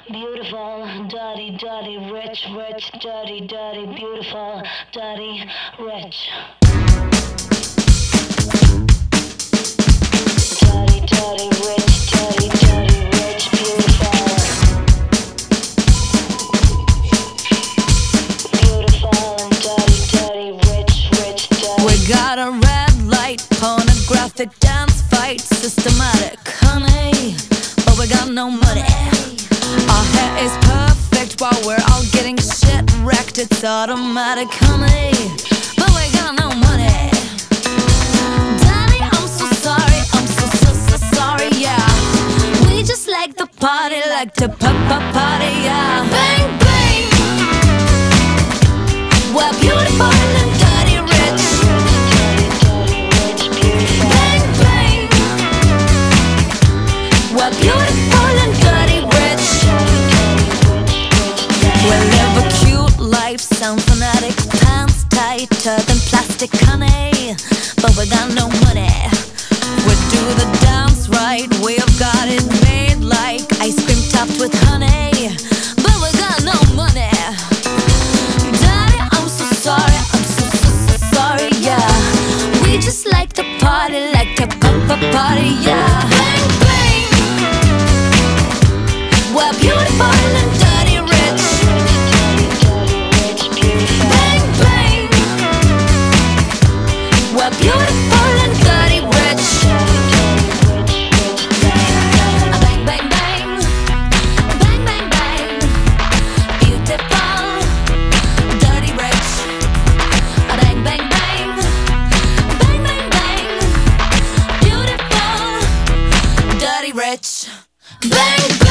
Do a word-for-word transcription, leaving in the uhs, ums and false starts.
beautiful, dirty, dirty, rich, rich, dirty, dirty, beautiful, dirty, rich. Dirty, dirty, rich, dirty, dirty, rich, beautiful. Beautiful and dirty, dirty, rich, rich, dirty. We got a red light, pornographic dance fight, systematic, honey, but we got no money. Our hair is perfect while we're all getting shit wrecked. It's automatic, honey, but we got no money. Daddy, I'm so sorry, I'm so, so, so sorry, yeah. We just like the party, like to pop, pop, party, yeah. Bang, bang. We're beautiful and dirty, rich. Bang, bang. We're beautiful and dirty, rich. We live a cute life, sound fanatic, pants tighter than plastic, honey, but we got no money. We do the dance right, we've got it made like ice cream topped with honey, but we got no money. Daddy, I'm so sorry, I'm so, so, so sorry, yeah. We just like to party, like to pop a party, yeah. Bang, bang. We're beautiful and dirty, rich. Bang, bang. We're beautiful and dirty, rich. Bang, bang, bang. Bang, bang, bang. Beautiful, dirty, rich. Bang, bang, bang. Bang, bang, bang. Beautiful, dirty, rich. Bang, bang.